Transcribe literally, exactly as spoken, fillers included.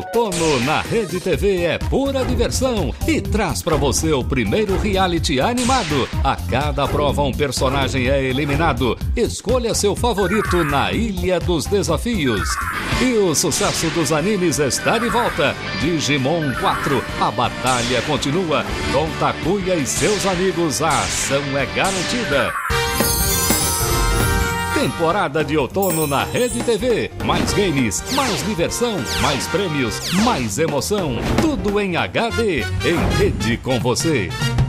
Outono na Rede T V é pura diversão e traz pra você o primeiro reality animado. A cada prova um personagem é eliminado. Escolha seu favorito na Ilha dos Desafios. E o sucesso dos animes está de volta. Digimon quatro, a batalha continua. Com Takuya e seus amigos, a ação é garantida. Temporada de outono na Rede T V. Mais games, mais diversão, mais prêmios, mais emoção. Tudo em H D, em rede com você.